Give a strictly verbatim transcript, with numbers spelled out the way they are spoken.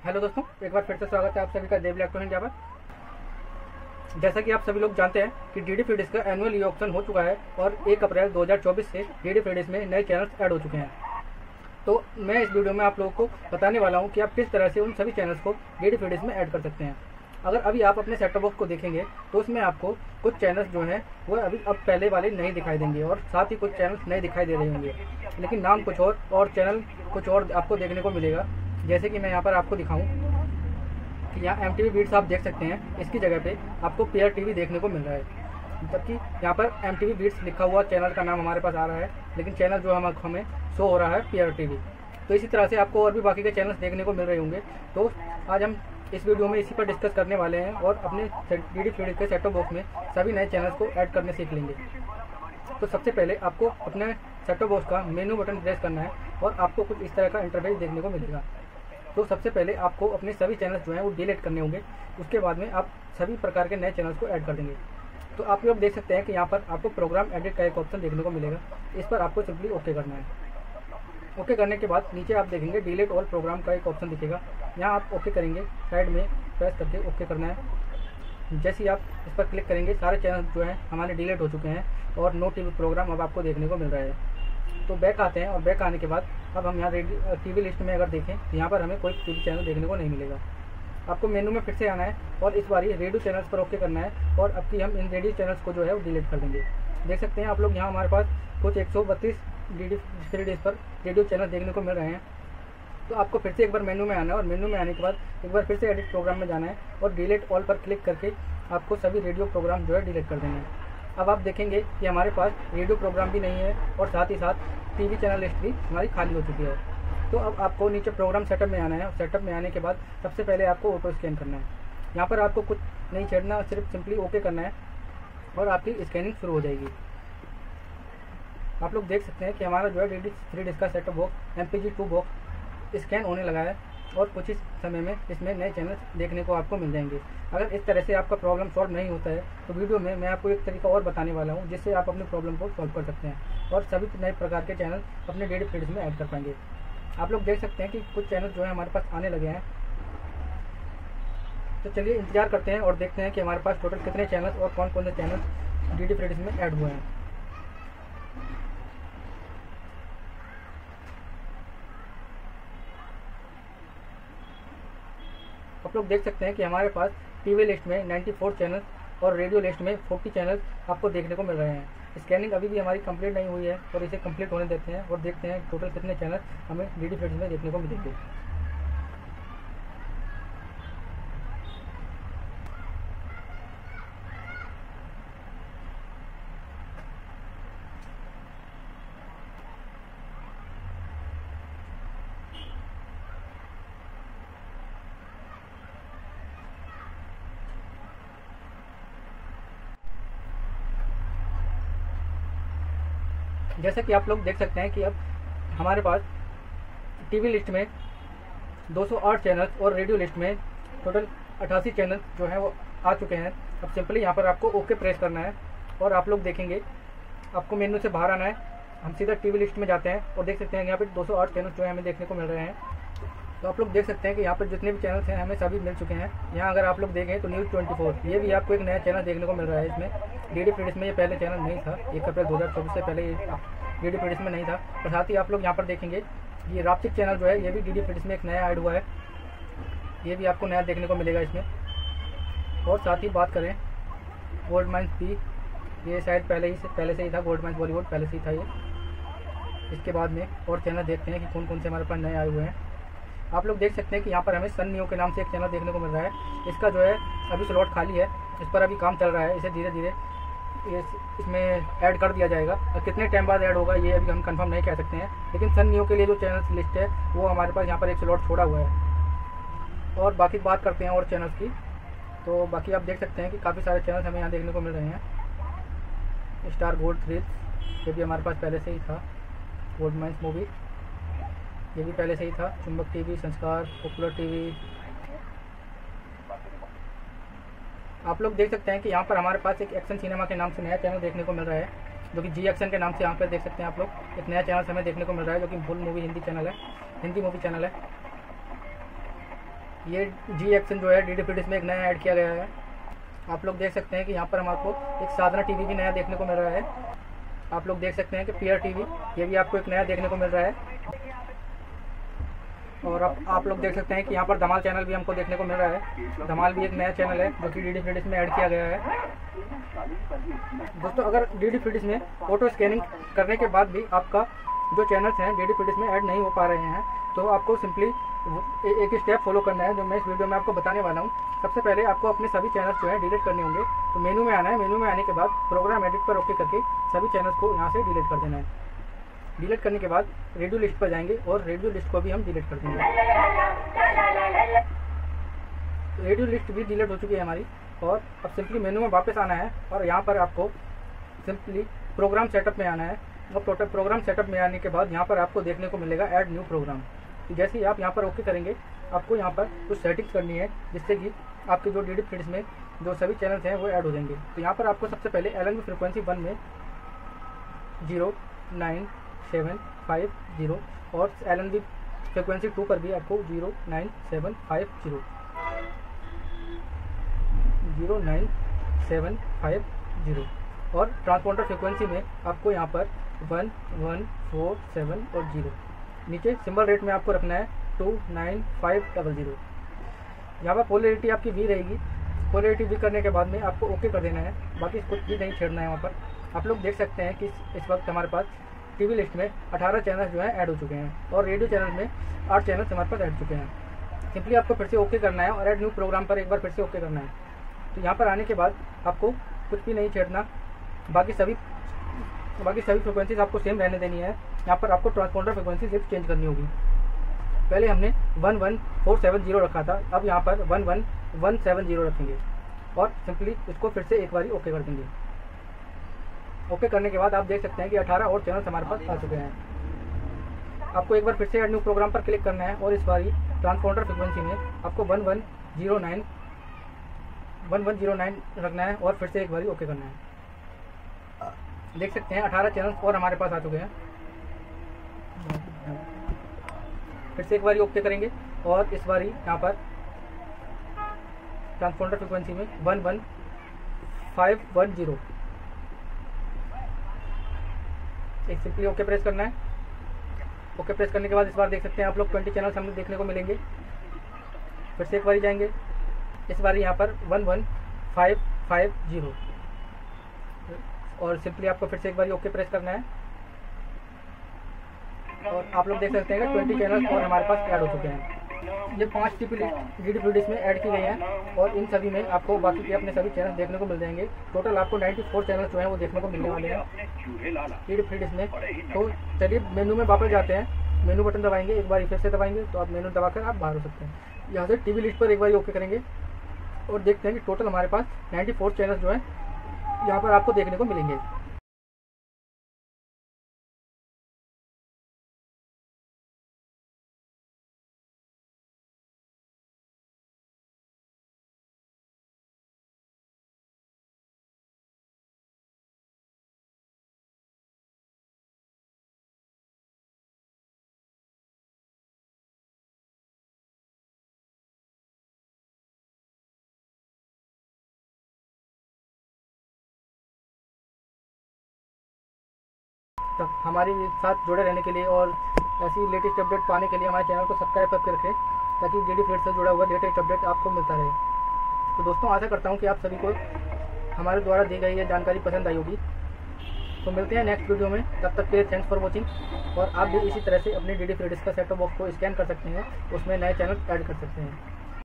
Hello दोस्तों, एक बार फिर से स्वागत है आप सभी का देव इलेक्ट्रॉनिक इंडिया पर। जैसा कि आप सभी लोग जानते हैं कि डी डी फ्री डिश का एनुअल ई ऑप्शन हो चुका है और एक अप्रैल दो हज़ार चौबीस से डी डी फ्री डिश में नए चैनल्स ऐड हो चुके हैं। तो मैं इस वीडियो में आप लोगों को बताने वाला हूं कि आप किस तरह से उन सभी चैनल्स को डी डी फ्री डिश में ऐड कर सकते हैं। अगर अभी आप अपने सेट टॉप बॉक्स को देखेंगे तो उसमें आपको कुछ चैनल्स जो हैं वो अभी अब पहले वाले नहीं दिखाई देंगे और साथ ही कुछ चैनल्स नए दिखाई दे रहे होंगे, लेकिन नाम कुछ और और चैनल कुछ और आपको देखने को मिलेगा। जैसे कि मैं यहाँ पर आपको दिखाऊं कि यहाँ एम टी वी बीट्स आप देख सकते हैं, इसकी जगह पे आपको पेयर टीवी देखने को मिल रहा है, जबकि यहाँ पर एम टी वी बीट्स लिखा हुआ चैनल का नाम हमारे पास आ रहा है, लेकिन चैनल जो हम हमें शो हो रहा है पेयर टीवी। तो इसी तरह से आपको और भी बाकी के चैनल्स देखने को मिल रहे होंगे। तो आज हम इस वीडियो में इसी पर डिस्कस करने वाले हैं और अपने डी डी फ्री डिश के सेट टॉप बॉक्स में सभी नए चैनल्स को ऐड करने सीख लेंगे। तो सबसे पहले आपको अपने सेट टॉप बॉक्स का मेनू बटन प्रेस करना है और आपको कुछ इस तरह का इंटरफेस देखने को मिलेगा। तो सबसे पहले आपको अपने सभी चैनल्स जो हैं वो डिलीट करने होंगे, उसके बाद में आप सभी प्रकार के नए चैनल्स को ऐड कर देंगे। तो आप लोग देख सकते हैं कि यहाँ पर आपको प्रोग्राम एडिट का एक ऑप्शन देखने को मिलेगा, इस पर आपको सिंपली ओके करना है। ओके करने के बाद नीचे आप देखेंगे डिलीट ऑल प्रोग्राम का एक ऑप्शन दिखेगा, यहाँ आप ओके करेंगे, साइड में प्रेस करके ओके करना है। जैसे ही आप इस पर क्लिक करेंगे सारे चैनल जो हैं हमारे डिलीट हो चुके हैं और नो टीवी प्रोग्राम अब आपको देखने को मिल रहा है। तो बैक आते हैं और बैक आने के बाद अब हम यहाँ टीवी लिस्ट में अगर देखें तो यहाँ पर हमें कोई टीवी चैनल देखने को नहीं मिलेगा। आपको मेनू में फिर से आना है और इस बार रेडियो चैनल्स पर ओके करना है और अब की हम इन रेडियो चैनल्स को जो है वो डिलीट कर देंगे। देख सकते हैं आप लोग यहाँ हमारे पास कुछ एक सौ बत्तीस डी डी फ्री डिश पर रेडियो चैनल देखने को मिल रहे हैं। तो आपको फिर से एक बार मेनू में आना है और मेनू में आने के बाद एक बार फिर से एडिट प्रोग्राम में जाना है और डिलीट ऑल पर क्लिक करके आपको सभी रेडियो प्रोग्राम जो है डिलीट कर देंगे। अब आप देखेंगे कि हमारे पास रेडियो प्रोग्राम भी नहीं है और साथ ही साथ टीवी चैनल लिस्ट भी हमारी खाली हो चुकी है। तो अब आपको नीचे प्रोग्राम सेटअप में आना है और सेटअप में आने के बाद सबसे पहले आपको ऑटो स्कैन करना है। यहाँ पर आपको कुछ नहीं छेड़ना, सिर्फ सिंपली ओके करना है और आपकी स्कैनिंग शुरू हो जाएगी। आप लोग देख सकते हैं कि हमारा जो है डी डी फ्री डिश का setup box M P G two box scan होने लगा है और कुछ ही समय में इसमें नए चैनल देखने को आपको मिल जाएंगे। अगर इस तरह से आपका प्रॉब्लम सॉल्व नहीं होता है तो वीडियो में मैं आपको एक तरीका और बताने वाला हूं जिससे आप अपनी प्रॉब्लम को सॉल्व कर सकते हैं और सभी नए प्रकार के चैनल अपने डी डी फ्री डिश में ऐड कर पाएंगे। आप लोग देख सकते हैं कि कुछ चैनल जो है हमारे पास आने लगे हैं। तो चलिए इंतजार करते हैं और देखते हैं कि हमारे पास टोटल कितने चैनल और कौन कौन से channel D D free dish में ऐड हुए हैं। आप लोग देख सकते हैं कि हमारे पास टीवी लिस्ट में चौरानवे चैनल और रेडियो लिस्ट में चालीस चैनल आपको देखने को मिल रहे हैं। स्कैनिंग अभी भी हमारी कंप्लीट नहीं हुई है और इसे कंप्लीट होने देते हैं और देखते हैं टोटल कितने चैनल हमें डी डी फ्री डिश में देखने को मिलेंगे। जैसा कि आप लोग देख सकते हैं कि अब हमारे पास टीवी लिस्ट में दो सौ आठ चैनल और रेडियो लिस्ट में टोटल अट्ठासी चैनल जो हैं वो आ चुके हैं। अब सिंपली यहाँ पर आपको ओके प्रेस करना है और आप लोग देखेंगे आपको मेनू से बाहर आना है। हम सीधा टीवी लिस्ट में जाते हैं और देख सकते हैं यहाँ पे दो सौ आठ चैनल जो है हमें देखने को मिल रहे हैं। तो आप लोग देख सकते हैं कि यहाँ पर जितने भी चैनल्स हैं हमें सभी मिल चुके हैं। यहाँ अगर आप लोग देखें तो न्यूज़ चौबीस ये भी आपको एक नया चैनल देखने को मिल रहा है। इसमें डी डी फ्री डिश में ये पहले चैनल नहीं था, एक अप्रैल दो हज़ार चौबीस से पहले डी डी फ्री डिश में नहीं था। और साथ ही आप लोग यहाँ पर देखेंगे ये रापचिक चैनल जो है ये भी डी डी फ्री डिश में एक नया ऐड हुआ है, ये भी आपको नया देखने को मिलेगा इसमें। और साथ ही बात करें गोल्ड माइंस भी, ये शायद पहले ही से पहले से ही था, गोल्ड माइंस बॉलीवुड पहले से ही था ये। इसके बाद में और चैनल देखते हैं कि कौन कौन से हमारे पास नए आए हुए हैं। आप लोग देख सकते हैं कि यहाँ पर हमें सन न्यू के नाम से एक चैनल देखने को मिल रहा है। इसका जो है अभी स्लॉट खाली है, इस पर अभी काम चल रहा है, इसे धीरे धीरे इसमें ऐड कर दिया जाएगा और कितने टाइम बाद ऐड होगा ये अभी हम कंफर्म नहीं कह सकते हैं। लेकिन सन न्यू के लिए जो चैनल्स लिस्ट है वो हमारे पास यहाँ पर एक स्लॉट छोड़ा हुआ है। और बाकी बात करते हैं और चैनल्स की, तो बाकी आप देख सकते हैं कि काफ़ी सारे चैनल्स हमें यहाँ देखने को मिल रहे हैं। स्टार गोल्ड थ्रिल्स ये भी हमारे पास पहले से ही था, गोल्ड माइंस मूवी ये भी पहले से ही था, चुंबक टीवी, संस्कार, पॉपुलर टीवी। आप लोग देख सकते हैं कि यहाँ पर हमारे पास एक एक्शन सिनेमा के नाम से नया चैनल देखने को मिल रहा है, जो कि जी एक्शन के नाम से यहाँ पर देख सकते हैं आप लोग। एक नया चैनल हमें देखने को मिल रहा है जो कि फुल मूवी हिंदी चैनल है, हिंदी मूवी चैनल है। ये जी एक्शन जो है डी डी फ्री डिश में एक नया ऐड किया गया है। आप लोग देख सकते हैं कि यहाँ पर हमको एक साधना टीवी भी नया देखने को मिल रहा है। आप लोग देख सकते हैं कि पी आर टीवी ये भी आपको एक नया देखने को मिल रहा है। और अब आप लोग देख सकते हैं कि यहाँ पर धमाल चैनल भी हमको देखने को मिल रहा है। धमाल भी एक नया चैनल है जो कि डी डी फ्री डिश में ऐड किया गया है। दोस्तों, अगर डी डी फ्री डिश में फोटो स्कैनिंग करने के बाद भी आपका जो चैनल्स हैं डी डी फ्री डिश में ऐड नहीं हो पा रहे हैं, तो आपको सिंपली एक ही स्टेप फॉलो करना है जो मैं इस वीडियो में आपको बताने वाला हूँ। सबसे पहले आपको अपने सभी चैनल्स जो है डिलीट करने होंगे। तो मेनू में आना है, मेनू में आने के बाद प्रोग्राम एडिट पर ओके करके सभी चैनल्स को यहाँ से डिलीट कर देना है। डिलीट करने के बाद रेडियो लिस्ट पर जाएंगे और रेडियो लिस्ट को भी हम डिलीट कर देंगे। रेडियो लिस्ट भी डिलीट हो चुकी है हमारी। और अब सिंपली मेनू में वापस आना है और यहाँ पर आपको सिंपली प्रोग्राम सेटअप में आना है। और टोटल प्रोग्राम सेटअप में आने के बाद यहाँ पर आपको देखने को मिलेगा ऐड न्यू प्रोग्राम। तो जैसे ही आप यहाँ पर ओके करेंगे, आपको यहाँ पर कुछ सेटिंग्स करनी है जिससे कि आपके जो डी डी फ्री डिश में जो सभी चैनल्स हैं वो ऐड हो जाएंगे। तो यहाँ पर आपको सबसे पहले L N B frequency one में zero nine seven five zero और L N B frequency two पर भी आपको zero nine seven five zero zero nine seven five zero और ट्रांसपोंडर फ्रिक्वेंसी में आपको यहाँ पर वन वन फोर सेवन और जीरो। नीचे सिंबल रेट में आपको रखना है two nine five double zero. यहाँ पर पोलरिटी आपकी वी रहेगी। पोलरिटी वी करने के बाद में आपको ओके कर देना है, बाकी कुछ भी नहीं छेड़ना है। वहाँ पर आप लोग देख सकते हैं कि इस वक्त हमारे पास टीवी लिस्ट में अठारह चैनल जो है ऐड हो चुके हैं और रेडियो चैनल में आठ चैनल हमारे पास ऐड चुके हैं। सिंपली आपको फिर से ओके करना है और ऐड न्यू प्रोग्राम पर एक बार फिर से ओके करना है। तो यहाँ पर आने के बाद आपको कुछ भी नहीं छेड़ना, बाकी सभी बाकी सभी फ्रिक्वेंसीज आपको सेम रहने देनी है। यहाँ पर आपको ट्रांसपोंडर फ्रिक्वेंसी सिर्फ चेंज करनी होगी। पहले हमने one one four seven zero रखा था, अब यहाँ पर one one one seven zero रखेंगे और सिंपली इसको फिर से एक बार ओके कर देंगे। ओके करने के बाद आप देख सकते हैं कि अठारह और चैनल हमारे पास आ चुके हैं। आपको एक बार फिर से ऐड न्यू प्रोग्राम पर क्लिक करना है और इस बार ट्रांसपोंडर फ्रिक्वेंसी में आपको one one zero nine one one zero nine रखना है और फिर से एक बार ओके करना है। देख सकते हैं अठारह चैनल्स और हमारे पास आ चुके हैं। फिर से एक बार ओके करेंगे और इस बार यहाँ पर ट्रांसपोंडर फ्रिक्वेंसी में one one five one zero एक सिंपली ओके प्रेस करना है। ओके प्रेस करने के बाद इस बार देख सकते हैं आप लोग ट्वेंटी चैनल्स हमें देखने को मिलेंगे। फिर से एक बार जाएंगे, इस बार यहाँ पर one one five five zero और सिंपली आपको फिर से एक बार ओके प्रेस करना है। और आप लोग देख सकते हैं कि ट्वेंटी चैनल्स और हमारे पास ऐड हो चुके हैं। ये पांच TP D D free dish में ऐड की गई हैं और इन सभी में आपको बाकी के अपने सभी चैनल देखने को मिल जाएंगे। टोटल आपको चौरानवे चैनल जो हैं वो देखने को मिलने वाले हैं डी डी फ्री डिश में। तो चलिए मेनू में वापस जाते हैं। मेनू बटन दबाएंगे, एक बार फिर से दबाएंगे तो आप मेनू दबाकर आप बाहर हो सकते हैं। यहाँ से टीवी लिस्ट पर एक बार ओके करेंगे और देखते हैं कि टोटल हमारे पास चौरानवे चैनल जो हैं यहाँ पर आपको देखने को मिलेंगे। तब हमारे साथ जुड़े रहने के लिए और ऐसी लेटेस्ट अपडेट पाने के लिए हमारे चैनल को सब्सक्राइब करके रखें ताकि डी डी फ्री डिश से जुड़ा हुआ लेटेस्ट अपडेट आपको मिलता रहे। तो दोस्तों, आशा करता हूँ कि आप सभी को हमारे द्वारा दी गई ये जानकारी पसंद आई होगी। तो मिलते हैं नेक्स्ट वीडियो में, तब तक के लिए थैंक्स फॉर वॉचिंग। और आप भी इसी तरह से अपने डी डी फ्री डिश का सेट टॉप बॉक्स को स्कैन कर सकते हैं, उसमें नए चैनल ऐड कर सकते हैं।